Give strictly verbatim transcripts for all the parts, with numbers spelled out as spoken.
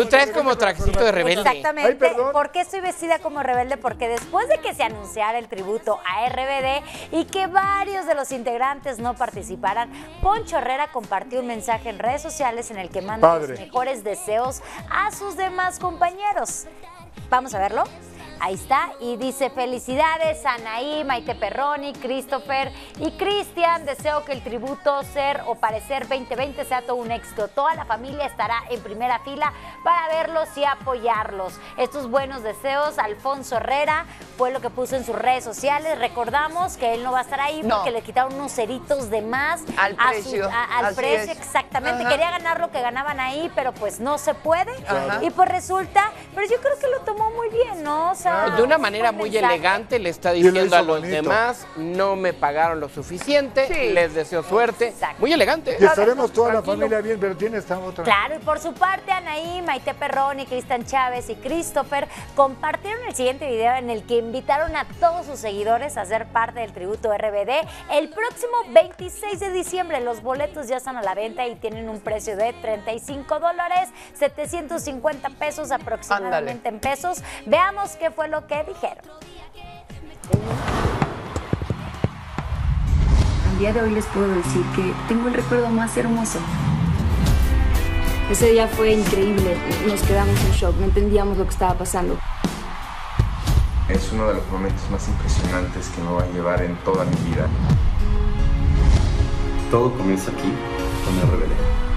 Tú traes como trajecito de rebelde. Exactamente. Ay, ¿por qué estoy vestida como rebelde? Porque después de que se anunciara el tributo a R B D y que varios de los integrantes no participaran, Poncho Herrera compartió un mensaje en redes sociales en el que manda Padre. los mejores deseos a sus demás compañeros. Vamos a verlo. Ahí está, y dice: felicidades a Anaí, Maite Perroni, Christopher y Cristian. Deseo que el tributo Ser o Parecer veinte veinte sea todo un éxito. Toda la familia estará en primera fila para verlos y apoyarlos. Estos buenos deseos, Alfonso Herrera fue lo que puso en sus redes sociales. Recordamos que él no va a estar ahí no. porque le quitaron unos ceritos de más al a precio. Su, a, al Así precio, es. exactamente. Ajá. Quería ganar lo que ganaban ahí, pero pues no se puede. Ajá. Y pues resulta, pero yo creo que lo tomó muy bien, ¿no? O sea, de una manera muy mensaje. elegante le está diciendo a los bonito. demás: no me pagaron lo suficiente, sí. les deseo suerte. Exacto. Muy elegante. Y estaremos toda Tranquilo. la familia bien, pero tiene esta otra. Claro, y por su parte, Anaí, Maite Perroni, Cristian Chávez y Christopher compartieron el siguiente video en el que invitaron a todos sus seguidores a ser parte del tributo R B D el próximo veintiséis de diciembre. Los boletos ya están a la venta y tienen un precio de treinta y cinco dólares, setecientos cincuenta pesos aproximadamente. Ándale. En pesos. Veamos qué fue lo que dijeron. Al día de hoy les puedo decir que tengo el recuerdo más hermoso. Ese día fue increíble, nos quedamos en shock, no entendíamos lo que estaba pasando. Es uno de los momentos más impresionantes que me va a llevar en toda mi vida. Todo comienza aquí con R B D.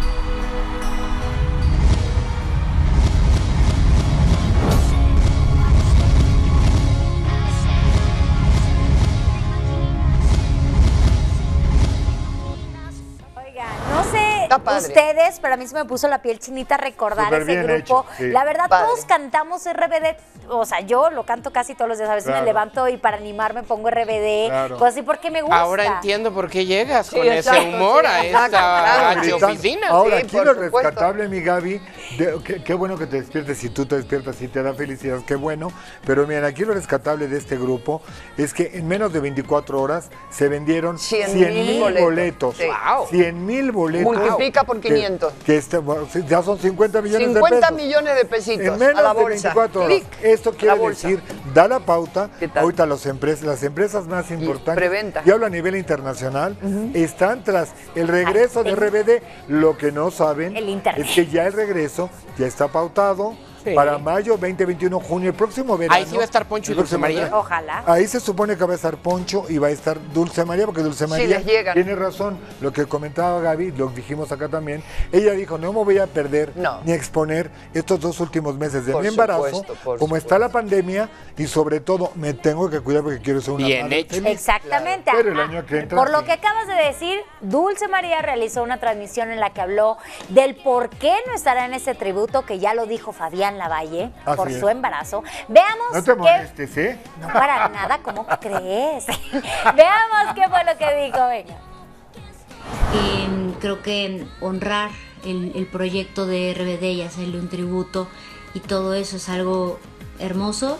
Ustedes, pero a mí se me puso la piel chinita recordar Super ese grupo. Hecho, sí. La verdad, Padre. todos cantamos R B D. O sea, yo lo canto casi todos los días. A veces claro. me levanto y para animarme pongo R B D. Claro. Cosas así porque me gusta. Ahora entiendo por qué llegas sí, con exacto, ese humor sí, a esta claro. oficina. Ahora, sí, aquí lo rescatable, mi Gaby, de, qué, qué bueno que te despiertes. Si tú te despiertas y te da felicidad, qué bueno. Pero miren, aquí lo rescatable de este grupo es que en menos de veinticuatro horas se vendieron cien mil boletos. boletos. Sí. Wow. cien mil boletos. Multiplica por quinientos. Que, que este, ya son cincuenta millones de pesos. cincuenta millones de pesitos en menos a la de bolsa. veinticuatro horas. Clic, Esto quiere decir, da la pauta. Ahorita los empresas, las empresas más importantes, preventa. y hablo a nivel internacional, uh-huh. están tras el regreso Ay, de R B D. Lo que no saben es que ya el regreso ya está pautado. Sí. Para mayo veinte veintiuno, junio, el próximo verano. Ahí sí va a estar Poncho y Dulce María. Verano. Ojalá. Ahí se supone que va a estar Poncho y va a estar Dulce María, porque Dulce María sí, tiene razón. Lo que comentaba Gaby, lo dijimos acá también. Ella dijo: no me voy a perder no. ni exponer estos dos últimos meses de por mi embarazo, supuesto, como supuesto. está la pandemia, y sobre todo me tengo que cuidar porque quiero ser una Bien madre hecho. feliz. Exactamente. Claro. Pero el año que entra, por lo sí. que acabas de decir, Dulce María realizó una transmisión en la que habló del por qué no estará en ese tributo, que ya lo dijo Fabián Lavalle. Así por es. su embarazo. Veamos. No te molestes, qué... ¿eh? No, para nada, ¿cómo crees? Veamos qué fue lo que dijo, venga. Eh, creo que honrar el, el proyecto de R B D y hacerle un tributo y todo eso es algo hermoso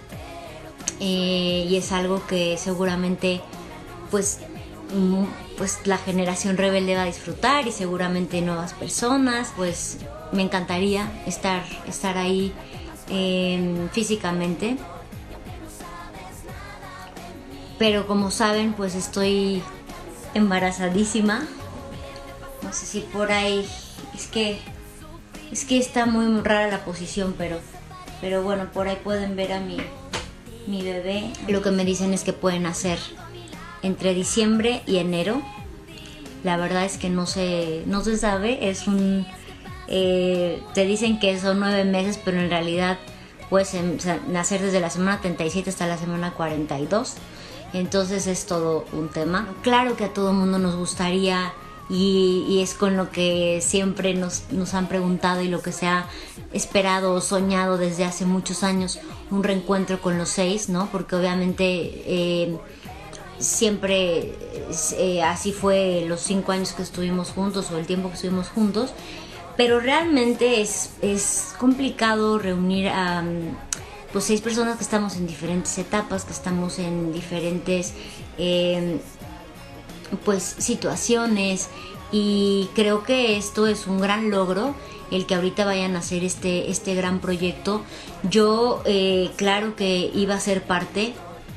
eh, y es algo que seguramente pues, pues la generación rebelde va a disfrutar y seguramente nuevas personas. Pues me encantaría estar, estar ahí eh, físicamente, pero como saben pues estoy embarazadísima. No sé si por ahí es que es que está muy rara la posición, pero pero bueno, por ahí pueden ver a mi mi bebé. Lo que me dicen es que pueden hacer entre diciembre y enero. La verdad es que no se no se sabe. Es un Eh, te dicen que son nueve meses, pero en realidad puedes nacer desde la semana treinta y siete hasta la semana cuarenta y dos. Entonces es todo un tema. Claro que a todo mundo nos gustaría y, y es con lo que siempre nos, nos han preguntado y lo que se ha esperado o soñado desde hace muchos años, un reencuentro con los seis, ¿no? Porque obviamente eh, siempre eh, así fue los cinco años que estuvimos juntos o el tiempo que estuvimos juntos. Pero realmente es, es complicado reunir a pues, seis personas que estamos en diferentes etapas, que estamos en diferentes eh, pues, situaciones y creo que esto es un gran logro, el que ahorita vayan a hacer este, este gran proyecto. Yo, eh, claro que iba a ser parte,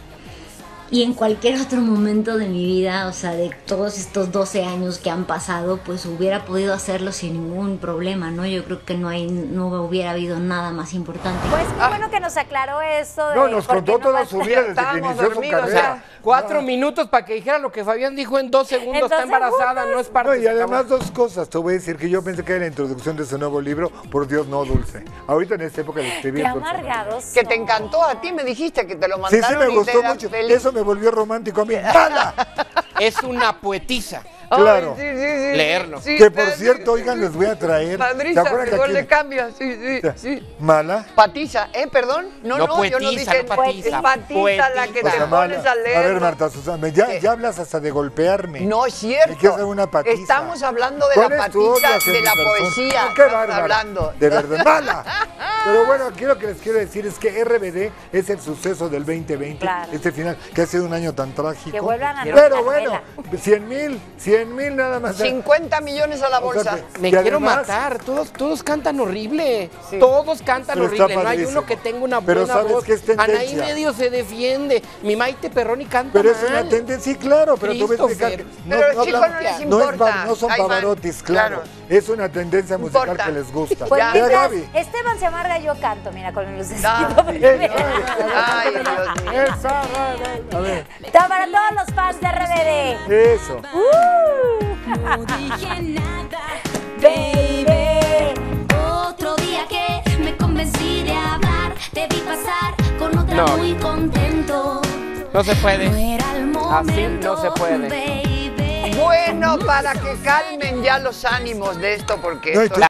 y en cualquier otro momento de mi vida, o sea, de todos estos doce años que han pasado, pues hubiera podido hacerlo sin ningún problema, ¿no? Yo creo que no hay, no hubiera habido nada más importante. Pues qué bueno que nos aclaró eso. De no, nos contó no toda su vida desde que inició su carrera. O sea, cuatro no. minutos para que dijera lo que Fabián dijo en dos segundos. En dos está embarazada, segundos. No es parte. No, y además dos cosas. Te voy a decir que yo pensé que era la introducción de su nuevo libro, Por Dios no, Dulce. Ahorita en esta época le escribí. Qué amargados. Que te encantó a ti, me dijiste que te lo mandaron. Sí, sí, me gustó mucho. Feliz. Eso me volvió romántico a mí. ¡Mala! Es una poetisa. Claro. Ay, sí, sí, sí, leerlo. Sí, que por cierto, oigan, les voy a traer. Madriza, que le cambia, sí, sí, sí. ¿Mala? Patiza, ¿eh? Perdón. No, no, no, poetisa, yo no dije. No patiza, es patiza la que te pones a leer. A ver, Marta Susana, ya, ya hablas hasta de golpearme. No es cierto. ¿Qué es una patiza? Estamos hablando de la patiza, de la poesía. No, qué bárbara. Hablando. De verdad, mala. Pero bueno, aquí lo que les quiero decir es que R B D es el suceso del veinte veinte, claro. Este final, que ha sido un año tan trágico. Que vuelvan a Pero bueno, cien mil, cien mil nada más. cincuenta millones a la bolsa. O sea, me quiero además, matar, todos, todos cantan horrible, sí. todos cantan horrible, no hay uno que tenga una pero buena ¿sabes voz. Qué es tendencia? Anaí medio se defiende, mi Maite Perroni canta pero mal. Pero es una tendencia, sí, claro, pero tú ves que no, pero no, chico, no les importa. No, no son Ay, Pavarotis, claro. claro. Es una tendencia musical importa. Que les gusta. Pues ya, mientras Gaby. Esteban se amarga, yo canto, mira, con el lucecito. Ay, Dios mío. A ver. Está para todos los fans de R B D. Eso. Uh. No dije nada, baby. Otro día que me convencí de hablar, te vi pasar con otra no. muy contento. No se puede. No era el momento, así no se puede. Baby. Bueno, para que calmen ya los ánimos de esto, porque... No, esto...